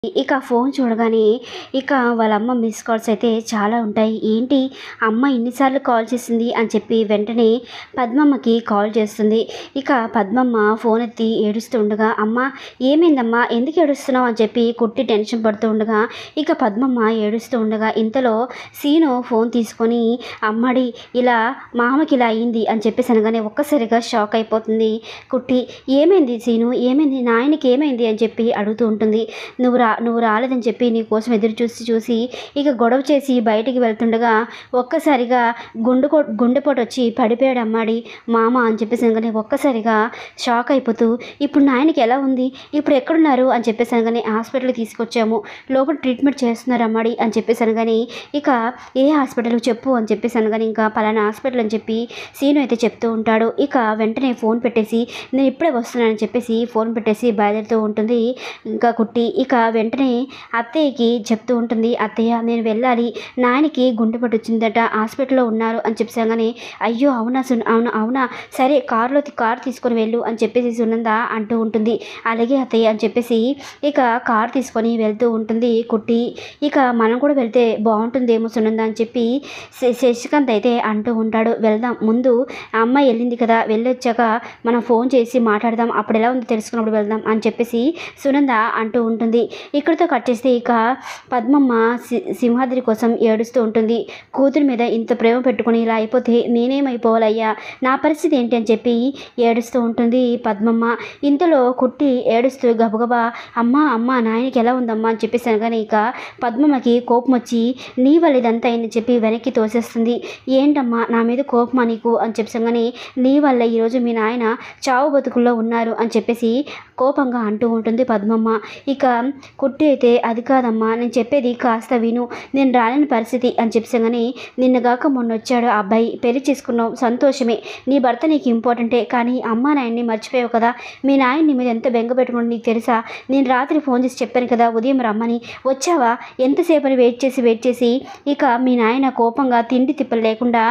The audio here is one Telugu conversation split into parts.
ఇక ఫోన్ చూడగానే ఇక వాళ్ళమ్మ మిస్ కాల్స్ అయితే చాలా ఉంటాయి. ఏంటి అమ్మ ఇన్నిసార్లు కాల్ చేసింది అని చెప్పి వెంటనే పద్మమ్మకి కాల్ చేస్తుంది. ఇక పద్మమ్మ ఫోన్ ఎత్తి ఏడుస్తూ ఉండగా, అమ్మ ఏమైందమ్మా, ఎందుకు ఏడుస్తున్నావు అని చెప్పి కుట్టి టెన్షన్ పడుతూ ఉండగా, ఇక పద్మమ్మ ఏడుస్తూ ఉండగా ఇంతలో సీను ఫోన్ తీసుకొని, అమ్మడి ఇలా మామకి ఇలా అయింది అని చెప్పేసి అనగానే ఒక్కసారిగా షాక్ అయిపోతుంది కుట్టి. ఏమైంది సీను, ఏమైంది, నాయనకి ఏమైంది అని చెప్పి అడుగుతూ ఉంటుంది. నువ్వు రాలేదని చెప్పి నీ కోసం ఎదురు చూసి ఇక గొడవ చేసి బయటికి వెళ్తుండగా ఒక్కసారిగా గుండెపోటు వచ్చి పడిపోయాడు అమ్మాడి మామ అని చెప్పేసి అనగానే ఒక్కసారిగా షాక్ అయిపోతూ, ఇప్పుడు నాయనకి ఎలా ఉంది, ఇప్పుడు ఎక్కడున్నారు అని చెప్పేసి అనగానే హాస్పిటల్కి తీసుకొచ్చాము, లోపల ట్రీట్మెంట్ చేస్తున్నారు అమ్మాడి అని చెప్పేసి అనగానే ఇక ఏ హాస్పిటల్ చెప్పు అని చెప్పేసి అనగానే ఇంకా పలానా హాస్పిటల్ అని చెప్పి సీను అయితే చెప్తూ ఉంటాడు. ఇక వెంటనే ఫోన్ పెట్టేసి నేను ఇప్పుడే వస్తున్నానని చెప్పేసి ఫోన్ పెట్టేసి బయలుదేరుతూ ఉంటుంది ఇంకా కుట్టి. ఇక వెంటనే అత్తయ్యకి చెప్తూ ఉంటుంది, అత్తయ్య నేను వెళ్ళాలి, నాయనకి గుండెపోటు వచ్చిందట, హాస్పిటల్లో ఉన్నారు అని చెప్పేసాగానే, అయ్యో అవునా అవునా సరే కారు తీసుకొని వెళ్ళు అని చెప్పేసి సునంద అంటూ ఉంటుంది. అలాగే అత్తయ్య అని చెప్పేసి ఇక కారు తీసుకొని వెళ్తూ ఉంటుంది కుట్టి. ఇక మనం కూడా వెళ్తే బాగుంటుందేమో సునంద అని చెప్పి శశికాంత్ అయితే అంటూ ఉంటాడు. వెళ్దాం, ముందు ఆ అమ్మాయి వెళ్ళింది కదా, వెళ్ళొచ్చాక మనం ఫోన్ చేసి మాట్లాడదాం, అప్పుడు ఎలా ఉందో తెలుసుకున్నప్పుడు వెళ్దాం అని చెప్పేసి సునంద అంటూ ఉంటుంది. ఇక్కడితో కట్ చేస్తే ఇక పద్మమ్మ సింహాద్రి కోసం ఏడుస్తూ ఉంటుంది. కూతురి మీద ఇంత ప్రేమ పెట్టుకుని ఇలా అయిపోతే నేనేమైపోవాలయ్యా, నా పరిస్థితి ఏంటి అని చెప్పి ఏడుస్తూ ఉంటుంది పద్మమ్మ. ఇంతలో కుట్టి ఏడుస్తూ గబగబా అమ్మ నాయనకి ఎలా ఉందమ్మా అని చెప్పేసాను. కానీ ఇక పద్మమ్మకి కోపం వచ్చి, నీ వల్ల ఇదంతా అయిందని చెప్పి వెనక్కి తోసేస్తుంది. ఏంటమ్మా నా మీద కోపమా నీకు అని చెప్పేసాగానే, నీ వల్ల ఈరోజు మీ నాయన చావు బతుకుల్లో ఉన్నారు అని చెప్పేసి కోపంగా అంటూ ఉంటుంది పద్మమ్మ. ఇక కుట్టి అయితే, అది కాదమ్మా నేను చెప్పేది కాస్త విను, నేను రాలేని పరిస్థితి అని చెప్పేసాగానే, నిన్నగాక మొన్న వచ్చాడు ఆ అబ్బాయి, పెళ్లి చేసుకున్నావు సంతోషమే, నీ భర్త నీకు ఇంపార్టెంటే, కానీ అమ్మ నాయన్ని మర్చిపోయావు కదా, మీ నాయన్ని మీద ఎంత బెంగ పెట్టుకుంటే నీకు తెలుసా, నేను రాత్రి ఫోన్ చేసి చెప్పాను కదా ఉదయం రమ్మని, వచ్చావా, ఎంతసేపని వెయిట్ చేసి ఇక మీ నాయన కోపంగా తిండి తిప్పలు లేకుండా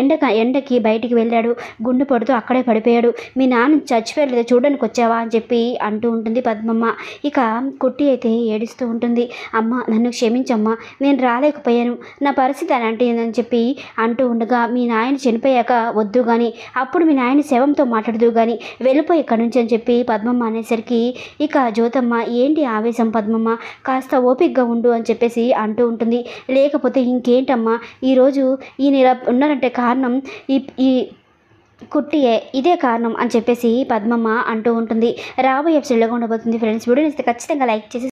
ఎండకి బయటికి వెళ్ళాడు, గుండె పడుతూ అక్కడే పడిపోయాడు, మీ నాన్న చచ్చిపోయలేదు చూడడానికి వచ్చావా అని చెప్పి అంటూ ఉంటుంది పద్మమ్మ. ఇక కుట్టి అయితే ఏడుస్తూ ఉంటుంది. అమ్మ నన్ను క్షమించమ్మా, నేను రాలేకపోయాను, నా పరిస్థితి అలాంటిదని చెప్పి అంటూ ఉండగా, మీ నాయన చనిపోయాక వద్దు కానీ, అప్పుడు మీ నాయన శవంతో మాట్లాడదు కానీ, వెళ్ళిపోయి ఇక్కడి నుంచి అని చెప్పి పద్మమ్మ అనేసరికి ఇక జ్యోతమ్మ, ఏంటి ఆవేశం పద్మమ్మ, కాస్త ఓపికగా ఉండు అని చెప్పేసి అంటూ ఉంటుంది. లేకపోతే ఇంకేంటమ్మా, ఈరోజు ఈయన ఇలా ఉన్నారంటే కారణం ఈ కుట్టియే, ఇదే కారణం అని చెప్పేసి పద్మమ్మ అంటూ ఉంటుంది. రాబోయే ఎపిసోడ్లో ఉండబోతుంది ఫ్రెండ్స్. వీడియో నచ్చితే ఖచ్చితంగా లైక్ చేసి